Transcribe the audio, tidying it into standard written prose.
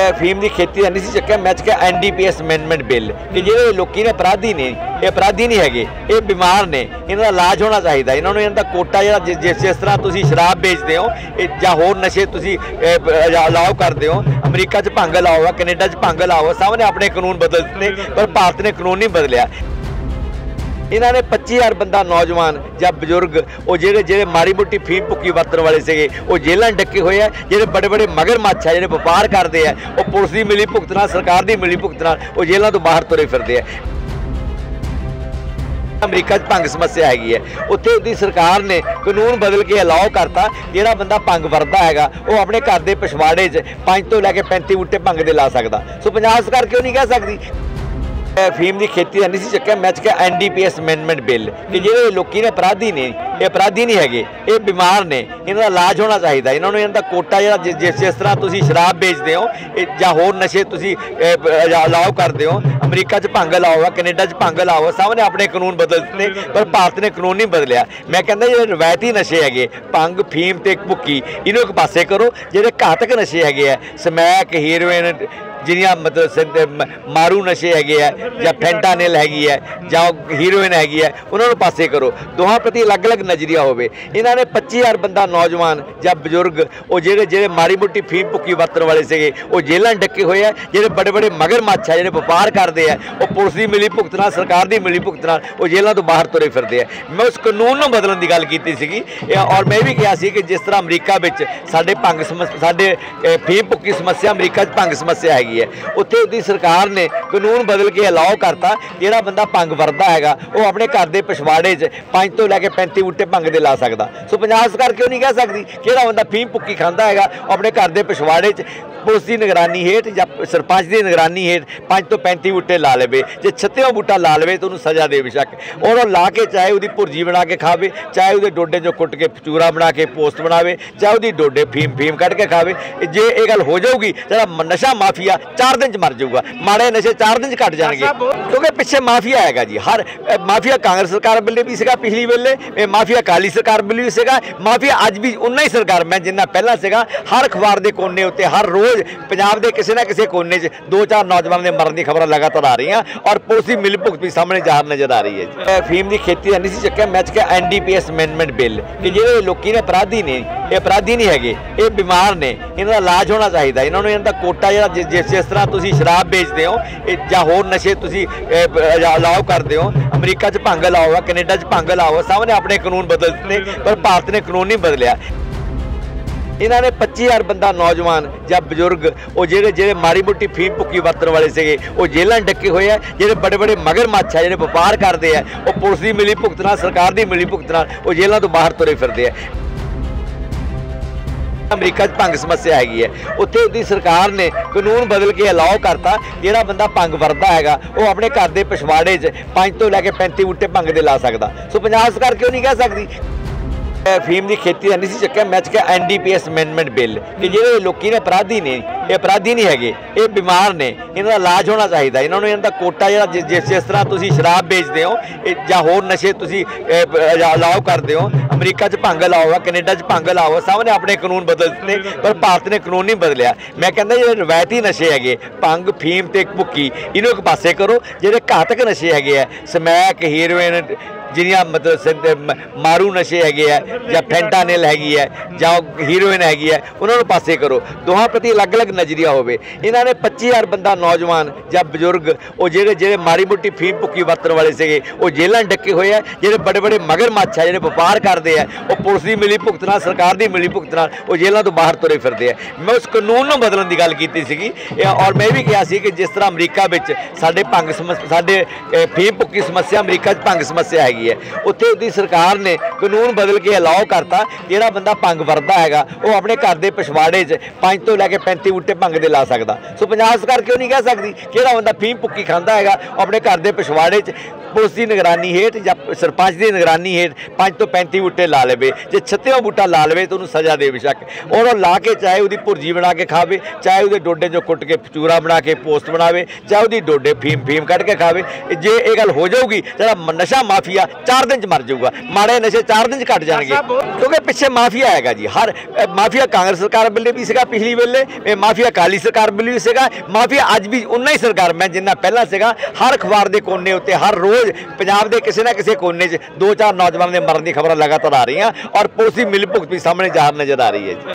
अफीम की खेती का नहीं सी चक्या मैं चक्या NDPS अमेंडमेंट बिल कि जो लोग ने अपराधी ने ये अपराधी नहीं है, ये बीमार ने, इन्हों इलाज होना चाहिए। इन्होंने इन्हों कोटा जो जिस तरह तुम शराब बेचते हो या होर नशे तुम अलाउ करते हो, अमरीका च भंग लाओ, कनेडा च भंग लाओ, सब ने अपने कानून बदल दिते पर भारत ने कानून नहीं बदलिया। इन्होंने 25,000 बंदा नौजवान या बजुर्ग वो जेडे माड़ी मोटी फीम भुक्की वरतन वाले से वो जेलों डके हुए हैं, जेडे बड़े बड़े मगरमच्छ है, जेडे व्यापार करते हैं, वो पुलिस की मिली भुगत नाल सरकार की मिली भुगत नाल वो जेलों तो बाहर तुरे फिरते हैं। अमरीका भंग समस्या हैगी है, उत्थे उहदी सरकार ने कानून बदल के अलाउ करता जिहड़ा बंदा भंग वरदा हैगा वो अपने घर के पिछवाड़े 5 तो लैके 35 बूटे भंग दे ला सकदा। सो पंजाब सरकार क्यों नहीं कह सकती? अफीम की खेती का नहीं सी चक्या मैं चक्या NDPS अमेंडमेंट बिल कि जो लोग ने अपराधी ने, ये अपराधी नहीं है, ये बीमार ने, इन्हों इलाज होना चाहिए। इन्होंने इन्हों कोटा जो जिस तरह तुम शराब बेचते हो या होर नशे तुम अलाउ करते हो, अमरीका च भंग लाओ, कनेडा च भंग लाओ, सब ने अपने कानून बदल दिते पर भारत ने कानून नहीं बदलिया। मैं कहता जो रवायती नशे है भंग फीम ते भुक्की इन्हों एक पासे करो, जो घातक नशे है समैक हीरोइन जिन्नियां मतलब मारू नशे है या फैंटानिल हैगी है या हीरोइन हैगी है उन्होंने पासे करो, दोहां प्रति अलग अलग नजरिया होवे। इन्होंने 25,000 बंदा नौजवान या बजुर्ग वो जेडे माड़ी मोटी फीम भुक्की वरतन वाले से वो जेलों डके हुए हैं, जेडे बड़े बड़े मगरमच्छ है, जेडे व्यापार करते हैं, वो पुलिस की मिली भुगत नाल सरकार की मिली भुगत नाल वो जेलों तो बाहर तुरे फिरते हैं। मैं उस कानून को बदलने की गल की सीगी और मैं भी कहा सी कि जिस तरह अमरीका साडे भंग साडे फीम भुक्की समस्या अमरीका भंग समस्या हैगी है, उत्थे उहदी सरकार ने कानून बदल के अलाउ करता जिहड़ा बंदा भंग वरदा हैगा वो अपने घर के पिछवाड़े 5 तो लैके 35 बूटे भंग दे ला सकदा। सो पंजाब सरकार क्यों नहीं कह सकती किहड़ा बंदा फीम भुक्की खांदा हैगा अपने घर के पिछवाड़े पुलिस की निगरानी हेठ या सरपंच की निगरानी हेठ 5 तो 35 बूटे ला लवे, जे 36वां बूटा ला लवे तो उन्होंने सज़ा दे बेशक और ला के चाहे उसकी भुरजी बना के खावे, चाहे उसके डोडे चो कुट के चूरा बना के पोस्ट बनावे, चाहे उसकी डोडे फीम कट के खावे। जे ये गल हो जाऊगी जरा नशा माफिया 4 दिन मर जाऊगा, माड़े नशे 4 दिन घट जाएंगे क्योंकि पिछे माफिया है जी। हर माफिया कांग्रेस सरकार वेले भी सीगा, पिछली वेले माफिया अकाली सरकार वेले भी सीगा, माफिया अज भी उन्ना ही सरकार मैं जिन्ना पहला सीगा। हर अखबार के कोने उत्ते हर रोज़ पंजाब के किसी ना किसी कोने 2-4 नौजवानों के मरन की खबर लगातार आ रही हैं और पुलिस की मिल भुगत भी सामने जार नजर आ रही है। अफीम की खेती का नहीं सी चक्या मैं चक्या NDPS अमेंडमेंट बिल कि जो लोग ने अपराधी ने, ये अपराधी नहीं है, ये बीमार ने, इन्हों इलाज होना चाहिए। इन्होंने इन्हों कोटा जो जिस तरह तुम शराब बेचते हो या होर नशे तुम अलाउ करते हो, अमरीका च भंग लाओ, कनेडा च भंग लाओ, सब ने अपने कानून बदल दिते पर भारत ने कानून नहीं बदलिया। इन्होंने 25,000 बंदा नौजवान या बजुर्ग वो जेडे माड़ी मोटी फीम भुक्की वरतन वाले से वो जेलों डके हुए हैं, जेडे बड़े बड़े मगरमच्छ है, जेडे व्यापार करते हैं, वो पुलिस की मिली भुगत नाल सरकार की मिली भुगत नाल वो जेलों तो बाहर तुरे फिरते हैं। अमरीका भंग समस्या हैगी है, उत्थे उहदी सरकार ने कानून बदल के अलाउ करता जिहड़ा बंदा भंग वरदा हैगा वो अपने घर के पिछवाड़े 5 तो लैके 35 बूटे भंग दे ला सकदा। सो पंजाब सरकार क्यों नहीं कह सकती? अफीम की खेती का नहीं सी चक्या मैं चक्या NDPS अमेंडमेंट बिल कि जो लोग ने अपराधी ने, ये अपराधी नहीं है, ये बीमार ने, इन्हों इलाज होना चाहिए। इन्होंने इन्हों कोटा जो जिस तरह तुम शराब बेचते हो या होर नशे तुम अलाउ करते हो, अमरीका च भंग लाओ, कनेडा च भंग लाओ, सब ने अपने कानून बदल दिते पर भारत ने कानून नहीं बदलिया। मैं कहता जो रवायती नशे है भंग फीम ते भुक्की इन्हों एक पासे करो, जो घातक नशे है समैक हीरोइन जिन्नियां मतलब मारू नशे है या फैंटानिल हैगी है या हीरोइन हैगी है उन्होंने पासे करो, दोहां प्रति अलग अलग नजरिया होवे। इन्होंने 25,000 बंदा नौजवान या बजुर्ग वो जेडे माड़ी मोटी फीम भुक्की वरतन वाले से वो जेलों डके हुए हैं, जेडे बड़े बड़े मगरमच्छ है, जेडे व्यापार करते हैं, वो पुलिस की मिली भुगत नाल सरकार की मिली भुगत नाल वो जेलों तो बाहर तुरे फिरते हैं। मैं उस कानून को बदलने की गल की सीगी और मैं भी कहा सी कि जिस तरह अमरीका साडे भंग साडे फीम भुक्की समस्या अमरीका भंग समस्या हैगी है, उत्थे उहदी सरकार ने कानून बदल के अलाउ करता जिहड़ा बंदा भंग वरदा हैगा वो अपने घर के पिछवाड़े 5 तो लैके 35 बूटे भंग दे ला सकदा। सो पंजाब सरकार क्यों नहीं कह सकती किहड़ा बंदा फीम भुक्की खांदा हैगा अपने घर के पिछवाड़े पुलिस की निगरानी हेठ या सरपंच की निगरानी हेठ 5 तो 35 बूटे ला लवे, जे 36वां बूटा ला लवे तो उन्होंने सज़ा दे बेशक और ला के चाहे उसकी भुरजी बना के खावे, चाहे उसके डोडे चो कुट के चूरा बना के पोस्ट बनावे, चाहे उसकी डोडे फीम कट के खावे। जे ये गल हो जाऊगी जरा नशा माफिया 4 दिन च मर जाऊगा, माड़े नशे 4 दिन च घट जाएंगे, क्योंकि पिछे माफिया हैगा जी। हर माफिया कांग्रेस सरकार वेले भी सीगा, पिछली वेले माफिया अकाली सरकार वेले भी सीगा, माफिया अज भी उन्ना ही सरकार मैं जिन्ना पहला सीगा। हर अखबार के कोने उत्ते हर रोज़ पंजाब के किसी ना किसी कोने 2-4 नौजवानों के मरण की खबर लगातार आ रही हैं और पुलिस की मिल भुगत भी सामने ज़ाहिर नज़र आ रही है।